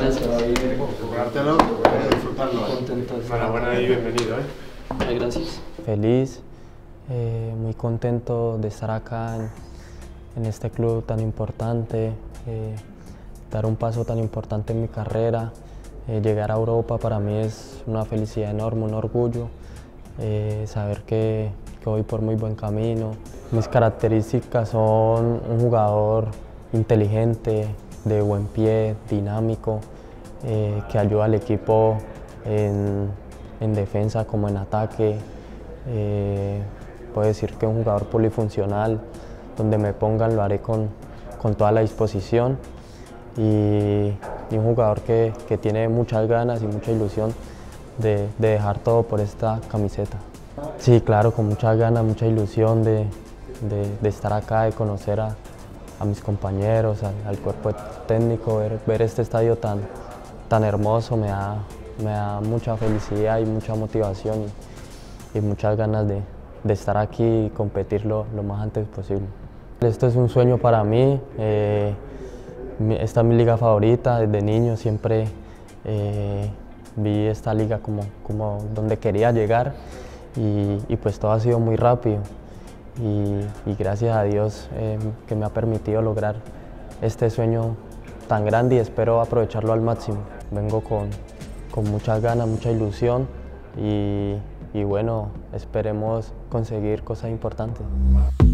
gracias. Jugártelo, disfrutarlo. Contento. Enhorabuena y bienvenido. Gracias. Feliz, muy contento de estar acá en este club tan importante, dar un paso tan importante en mi carrera. Llegar a Europa para mí es una felicidad enorme, un orgullo, saber que voy por muy buen camino. Mis características son un jugador inteligente, de buen pie, dinámico, que ayuda al equipo en defensa como en ataque. Puedo decir que es un jugador polifuncional, donde me pongan lo haré con toda la disposición, y un jugador que tiene muchas ganas y mucha ilusión de dejar todo por esta camiseta. Sí, claro, con muchas ganas, mucha ilusión de estar acá, de conocer a mis compañeros, al cuerpo técnico, ver este estadio tan hermoso me da mucha felicidad y mucha motivación y muchas ganas de estar aquí y competir lo más antes posible. Esto es un sueño para mí, esta es mi liga favorita. Desde niño siempre vi esta liga como donde quería llegar, y pues todo ha sido muy rápido, y gracias a Dios que me ha permitido lograr este sueño tan grande, y espero aprovecharlo al máximo. Vengo con muchas ganas, mucha ilusión, y bueno, esperemos conseguir cosas importantes.